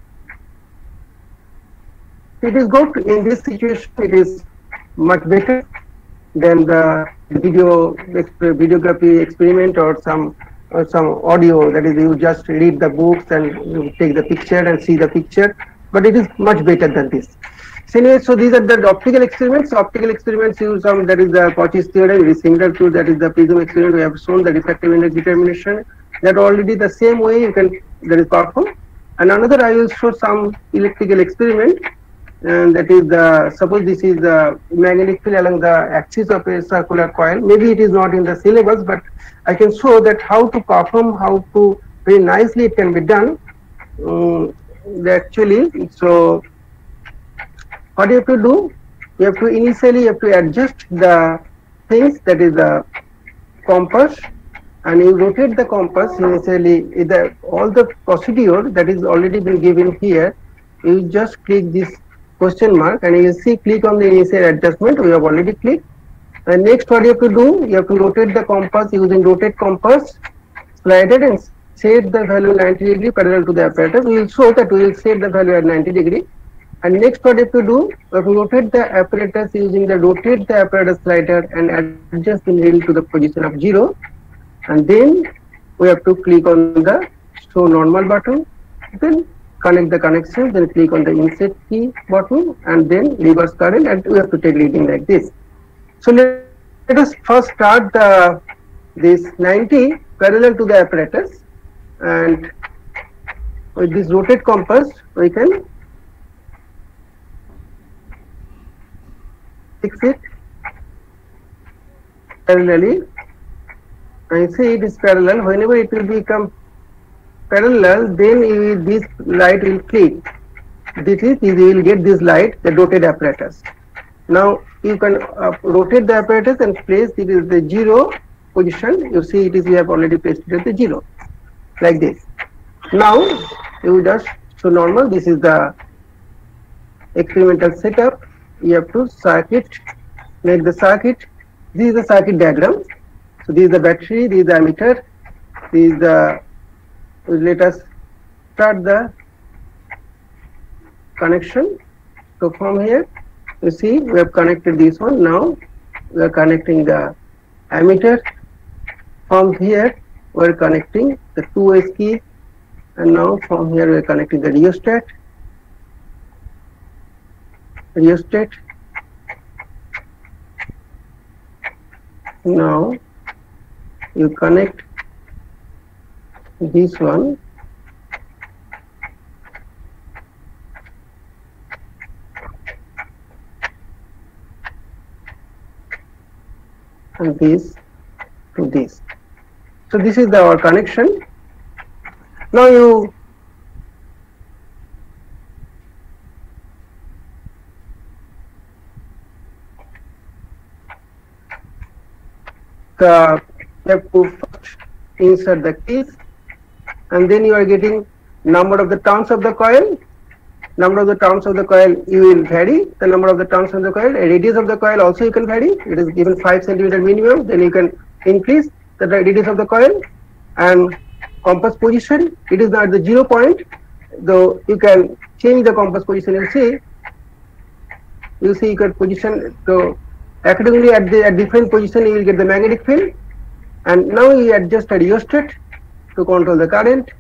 it is good in this situation, it is much better than the videography experiment or some audio, that is you just read the books and you take the picture and see the picture, but it is much better than this. So anyway, so these are the optical experiments. Optical experiments use some, that is the Cauchy's theorem, it is similar to that is the prism experiment. We have shown the refractive index determination, that already the same way you can, that is performed. And another, I will show some electrical experiment, and that is the, suppose this is the magnetic field along the axis of a circular coil. Maybe it is not in the syllabus, but I can show that how to perform, how to very nicely it can be done. Actually, so what you have to do, you have to initially adjust the things, that is the compass, and you rotate the compass initially. All the procedure that is already been given here, you just click this question mark and you will see, click on the initial adjustment. We have already clicked. And next, what you have to do, you have to rotate the compass using rotate compass, slide it and set the value 90 degree parallel to the apparatus. We will show that we will set the value at 90 degree. And next, what you have to do, you have to rotate the apparatus using the rotate the apparatus slider and adjust the needle to the position of 0. And then we have to click on the show normal button, then connect the connection, then click on the insert key button, and then reverse current, and we have to take reading like this. So let us first start this 90 parallel to the apparatus, and with this rotate compass we can fix it parallelly. And see, it is parallel. Whenever it will become parallel, then this light will click. You will get this light, the rotate apparatus. Now you can rotate the apparatus and place it is the 0 position. You see, we have already placed it at the 0, like this. Now you just show normal. This is the experimental setup. You have to make the circuit. This is the circuit diagram. So this is the battery, this is the ammeter, this is the, let us start the connection. So from here, you see, we have connected this one. Now we are connecting the ammeter. From here, we are connecting the 2 keys, and now from here we are connecting the rheostat. Now you connect this one, and this to this. So this is our connection. Now you have to first insert the keys, and then you are getting number of the turns of the coil. Number of the turns of the coil, you will vary the number of the turns of the coil. A radius of the coil also you can vary. It is given 5 centimeter minimum. Then you can increase the radius of the coil. And compass position, it is not the 0 point, though you can change the compass position. You see you can position, so accordingly at different position you will get the magnetic field. And now you adjust a rheostat to control the current,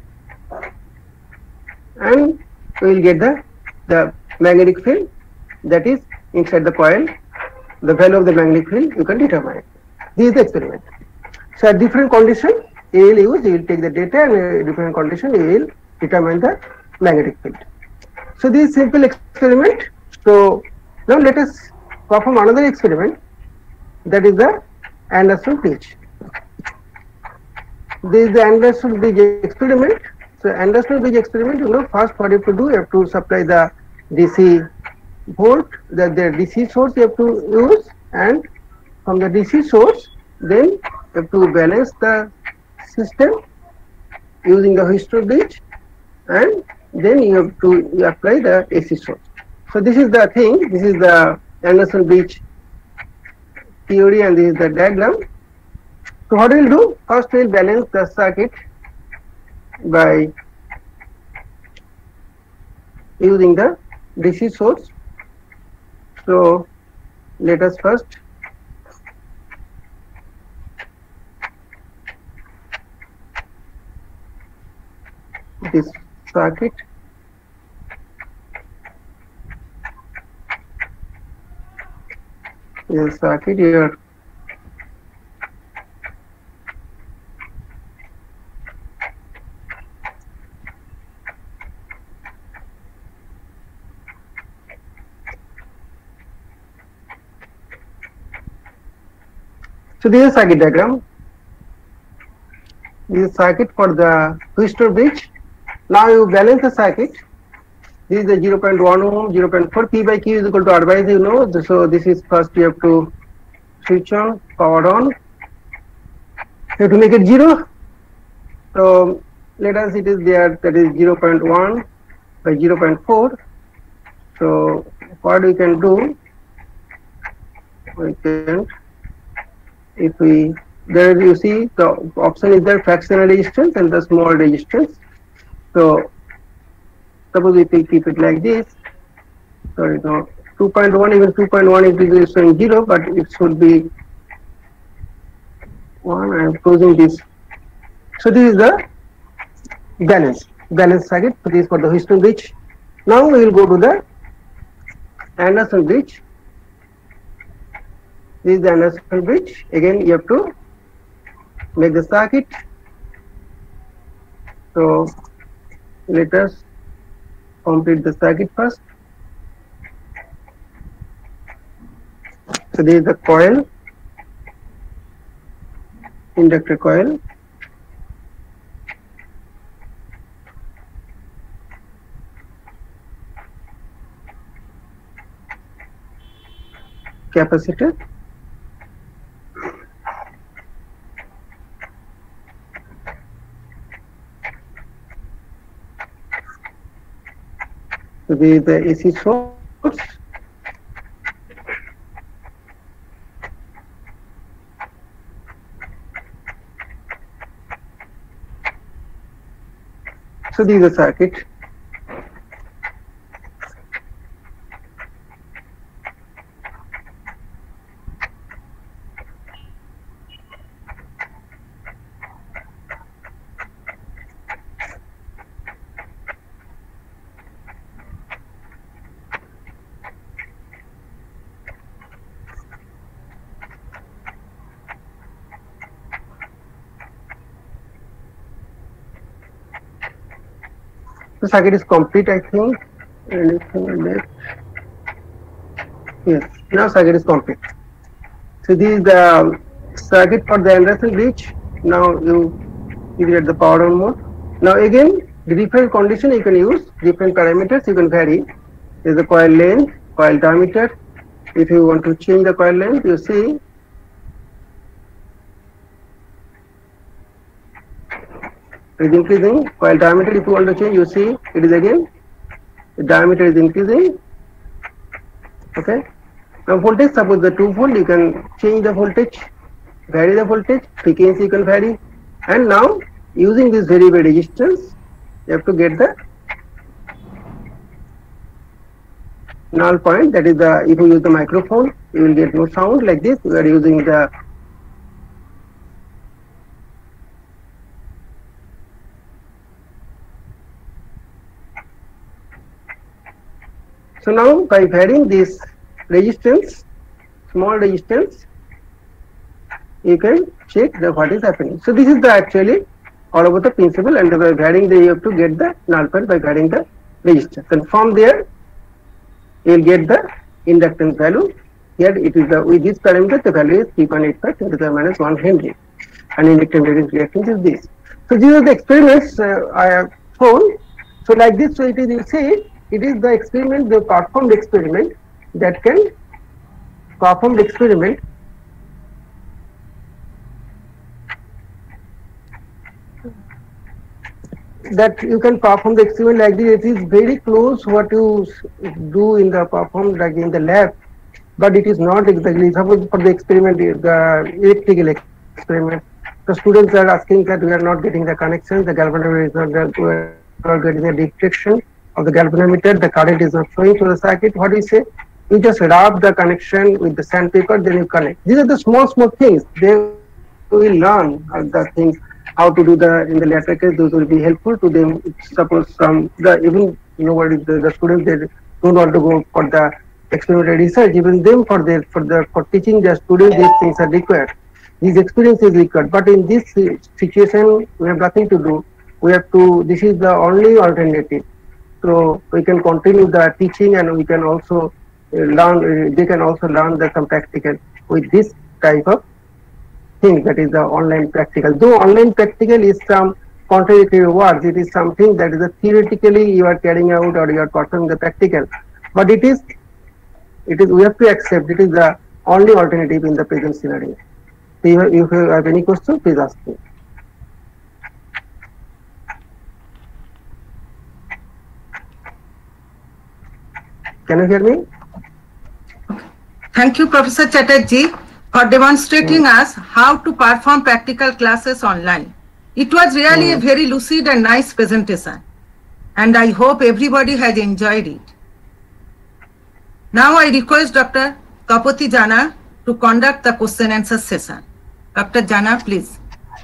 and we will get the magnetic field that is inside the coil. The value of the magnetic field you can determine. This is the experiment. So at different condition you will take the data, and at different condition you will determine the magnetic field. So this is simple experiment. So now let us perform another experiment, that is the Anderson bridge. This is the Anderson bridge experiment. So Anderson bridge experiment, first what you have to do, you have to supply the DC volt, the DC source you have to use, and from the DC source, then you have to balance the system using the Wheatstone bridge, and then you have to apply the AC source. So this is the thing, this is the Anderson bridge theory, and this is the diagram. So what we will do, first we will balance the circuit by using the DC source. So let us first this circuit. This circuit here. So this is circuit diagram. This is circuit for the twistor bridge. Now you balance the circuit. This is the 0.1 ohm, 0.4 P by Q is equal to R by, you know. So this is first you have to switch on, power on. You have to make it 0. So let us, it is there, that is 0.1 by 0.4. So what we can do, we can, if we, there you see the option is there, fractional resistance and the small resistance. So suppose if we keep it like this, sorry, no, 2.1, even 2.1 is showing 0, but it should be 1. I am closing this. So this is the balance circuit. So this is for the Wheatstone bridge. Now we will go to the Anderson bridge. This is the Anderson bridge. Again, you have to make the circuit. So let us complete the circuit first. So this is the coil, inductor coil. Capacitor. So this is the AC source. So this is the circuit. The circuit is complete, I think. Anything left? Yes, now circuit is complete. So this is the circuit for the Anderson bridge. Now you get the power on mode. Now again, the different condition you can use, different parameters you can vary. There is the coil length, coil diameter. If you want to change the coil length, you see it is increasing. Coil diameter, if you want to change, you see it is again, the diameter is increasing. Okay. Now voltage, suppose the 2 volt, you can change the voltage, vary the voltage, frequency you can vary. And now using this variable resistance, you have to get the null point. That is the, if you use the microphone, you will get no sound like this. We are using the so now by varying this resistance, small resistance, you can check the what is happening. So this is the actually all about the principle, and by varying the, you have to get the null point by varying the resistance, and from there you will get the inductance value. Here it is the, with this parameter the value is 3.85 10 to the minus 1 Henry, and inductance reactance is this. So these are the experiments I have shown. So like this, so it is, you see, it is the experiment, the performed experiment that can performed experiment that you can perform the experiment like this. It is very close what you do in the perform like in the lab, but it is not exactly. Suppose for the experiment, the electrical experiment, the students are asking that we are not getting the connection, the galvanometer is not, we are not getting the detection of the galvanometer, the current is not flowing to the circuit. What do you say? You just rub the connection with the sandpaper, then you connect. These are the small things. They will learn the things, how to do the, in the later case, those will be helpful to them. Suppose some, the even, you know what is the students, they don't want to go for the experimental research, even them for teaching the students, these things are required. These experience is required. But in this situation, we have nothing to do. We have to, this is the only alternative. So we can continue the teaching, and we can also learn, they can also learn the some practical with this type of thing that is the online practical. Though online practical is some contradictory words, it is something that is theoretically you are carrying out or you are performing the practical, but it is we have to accept it is the only alternative in the present scenario. So if you have any question, please ask me. Can you hear me? Thank you, Professor Chatterjee, for demonstrating us how to perform practical classes online. It was really a very lucid and nice presentation, and I hope everybody has enjoyed it. Now I request Dr. Kapati Jana to conduct the question and answer session. Dr. Jana, please.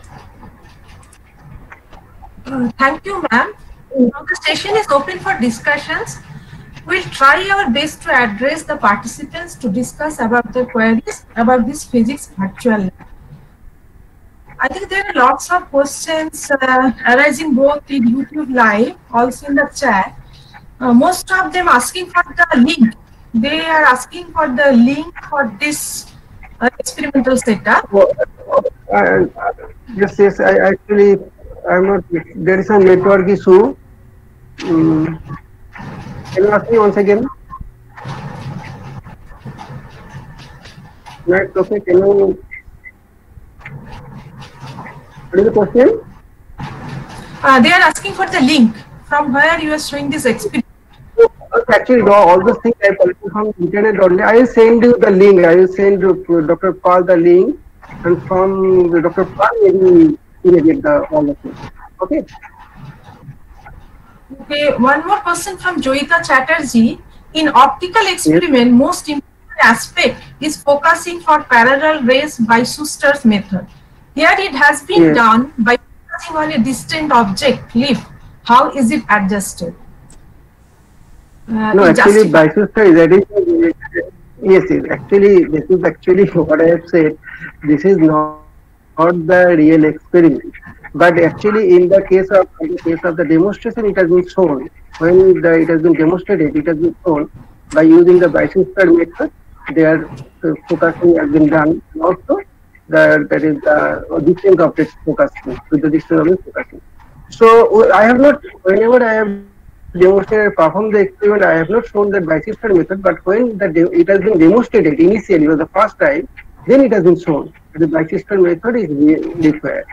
Thank you, ma'am. Now the session is open for discussions. We'll try our best to address the participants to discuss about the queries about this physics virtual lab. I think there are lots of questions arising both in YouTube live, also in the chat. Most of them asking for the link. They are asking for the link for this experimental setup. Yes, I'm not, there is a network issue. Can you ask me once again? Right, okay, can you, what is the question? They are asking for the link from where you are showing this experiment. Actually, all those things I collected from internet only. I will send you the link. I will send Dr. Paul the link, and from Dr. Paul you will get all of it. Okay. Okay. One more question from Joyita Chatterjee. In optical experiment, most important aspect is focusing for parallel rays by Schuster's method. Here it has been done by focusing on a distant object, leaf. How is it adjusted? No, actually, by Schuster is additional. Yes, actually, this is actually what I have said. This is not the real experiment, but actually, in the case of the demonstration, it has been shown. When it has been demonstrated, it has been shown by using the Schuster method. Their focusing has been done. Also, that is the distant object focusing with the distant object focusing. So I have not. Whenever I have demonstrated, perform the experiment, I have not shown that Schuster method, but when it has been demonstrated initially for the first time, then it has been shown that the Schuster method is required.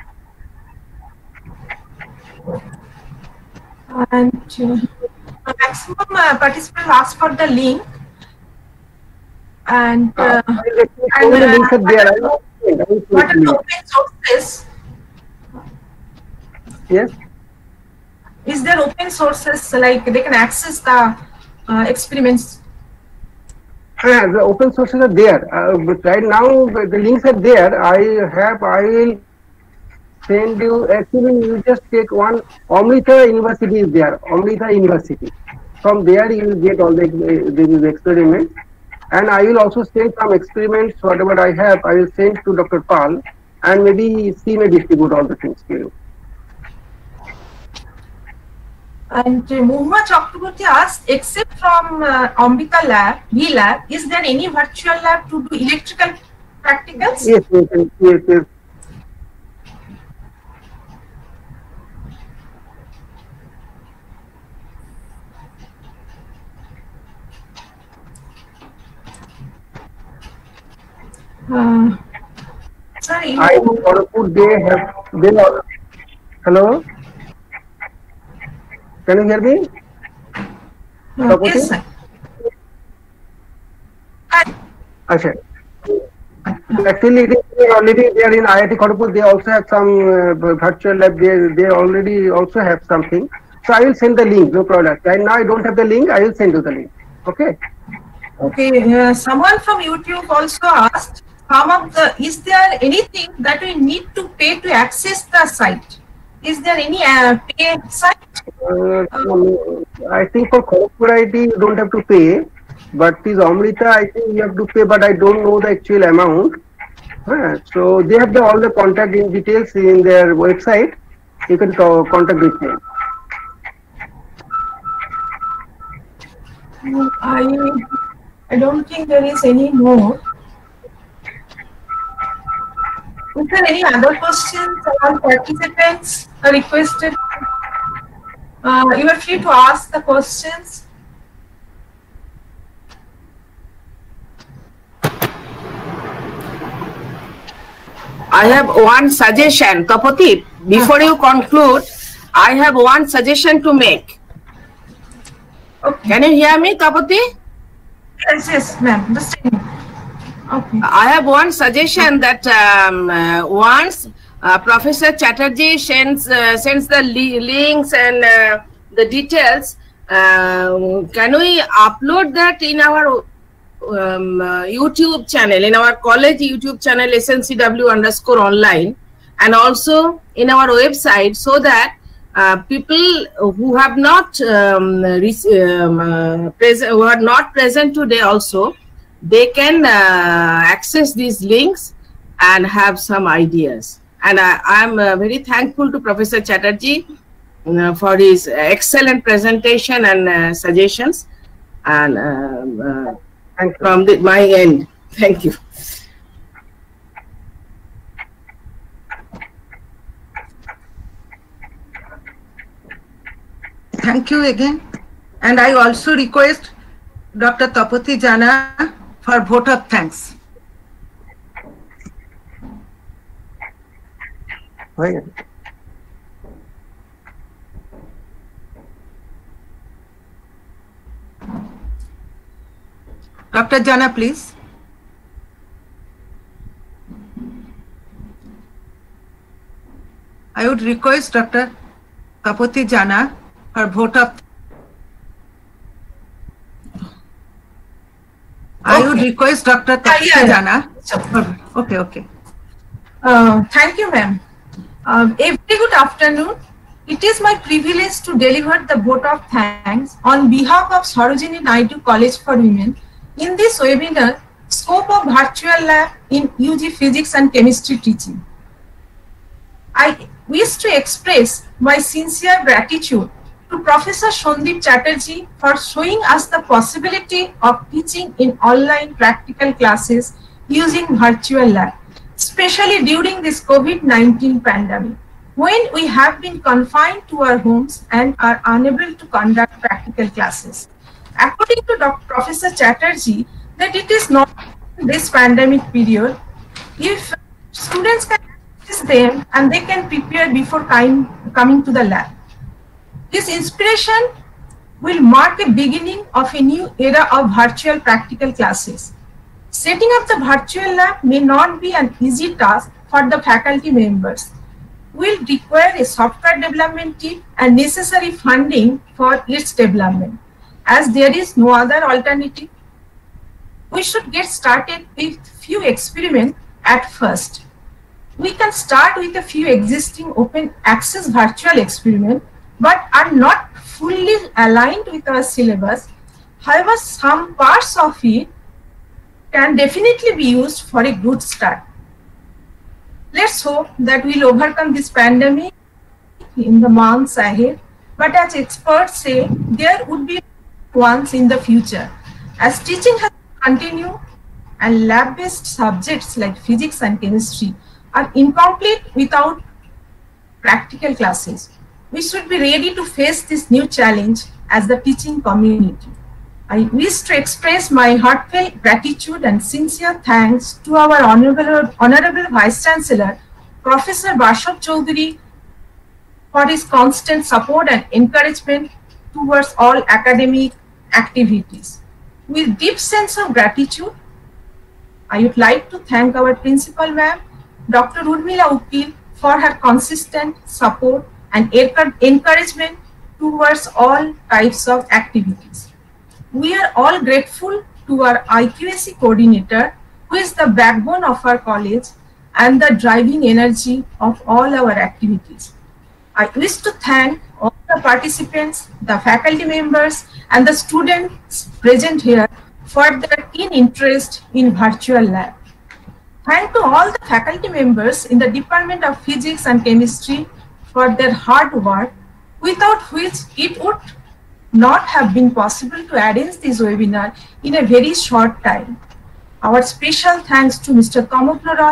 And maximum participants ask for the link, and what are the open sources? Yes. Is there open sources like they can access the experiments? The open sources are there. But right now the links are there. I will send you. Actually, you just take one. Amrita University is there. Amrita University. From there you will get all the experiments. And I will also send some experiments. Whatever I have, I will send to Dr. Pal, and maybe she may distribute all the things to you. And Muhammad Chakraborty asked, except from Amrita lab, V lab, is there any virtual lab to do electrical practicals? Yes. Sorry. I Kharagpur, they are. Hello? Can you hear me? Yes, sir. Okay. Actually, it is already there in IIT Kharagpur. They also have some virtual lab. They already also have something. So I will send the link. No problem. Right now I don't have the link. I will send you the link. Okay. Okay. Someone from YouTube also asked, is there anything that we need to pay to access the site? Is there any pay site? I think for Kharagpur IT you don't have to pay, but this Amrita I think you have to pay, but I don't know the actual amount. So they have all the contact details in their website. You can contact with them. I don't think there is any more. there any other questions or participants are requested? You are free to ask the questions. I have one suggestion, Tapati. Before you conclude, I have one suggestion to make. Okay. Can you hear me, Tapati? Yes, yes, ma'am. Just a minute. Okay. I have one suggestion that once Professor Chatterjee sends the links and the details, can we upload that in our YouTube channel, in our college YouTube channel SNCW_online, and also in our website, so that people who have not who are not present today also, they can access these links and have some ideas. And I am very thankful to Professor Chatterjee for his excellent presentation and suggestions. And from my end, thank you. Thank you again. And I also request Dr. Tapati Jana for vote of thanks. Dr. Jana, please. I would request Dr. Tapati Jana for vote of. I would request Dr. Tapati Jana. Okay. Thank you, ma'am. A very good afternoon. It is my privilege to deliver the vote of thanks on behalf of Sarojini Naidu College for Women in this webinar, Scope of Virtual Lab in UG Physics and Chemistry Teaching. I wish to express my sincere gratitude to Professor Sandeep Chatterjee for showing us the possibility of teaching in online practical classes using virtual lab, especially during this COVID-19 pandemic, when we have been confined to our homes and are unable to conduct practical classes. According to Professor Chatterjee, that it is not in this pandemic period, if students can access them and they can prepare before coming to the lab. This inspiration will mark a beginning of a new era of virtual practical classes. Setting up the virtual lab may not be an easy task for the faculty members. Will require a software development team and necessary funding for its development. As there is no other alternative, we should get started with few experiments at first. We can start with a few existing open access virtual experiments, but are not fully aligned with our syllabus. However, some parts of it can definitely be used for a good start. Let's hope that we'll overcome this pandemic in the months ahead. But as experts say, there would be ones in the future. As teaching has continued and lab-based subjects like physics and chemistry are incomplete without practical classes, we should be ready to face this new challenge as the teaching community. I wish to express my heartfelt gratitude and sincere thanks to our Honorable Vice Chancellor, Professor Bashav Choudhury, for his constant support and encouragement towards all academic activities. With deep sense of gratitude, I would like to thank our Principal Ma'am, Dr. Urmila Ukil, for her consistent support and encouragement towards all types of activities. We are all grateful to our IQAC coordinator, who is the backbone of our college and the driving energy of all our activities. I wish to thank all the participants, the faculty members, and the students present here for their keen interest in virtual lab. Thank to all the faculty members in the Department of Physics and Chemistry for their hard work, without which it would not have been possible to arrange this webinar in a very short time. Our special thanks to Mr. Kamoklo Roy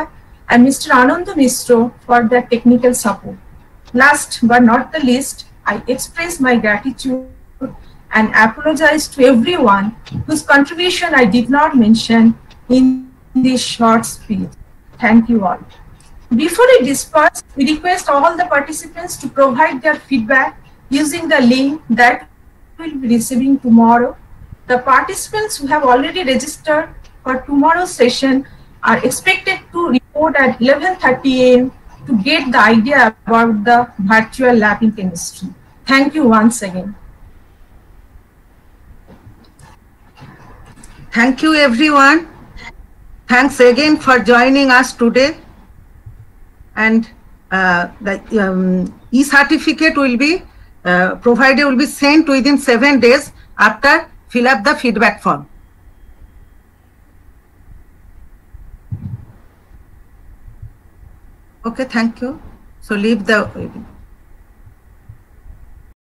and Mr. Anand Mishra for their technical support. Last but not the least, I express my gratitude and apologize to everyone whose contribution I did not mention in this short speech. Thank you all. Before we disperse, we request all the participants to provide their feedback using the link that we will be receiving tomorrow. The participants who have already registered for tomorrow's session are expected to report at 11:30 a.m. to get the idea about the virtual lab in chemistry. Thank you once again. Thank you, everyone. Thanks again for joining us today. And the e-certificate will be provided, will be sent within 7 days after fill up the feedback form. Okay, thank you. So leave the webinar.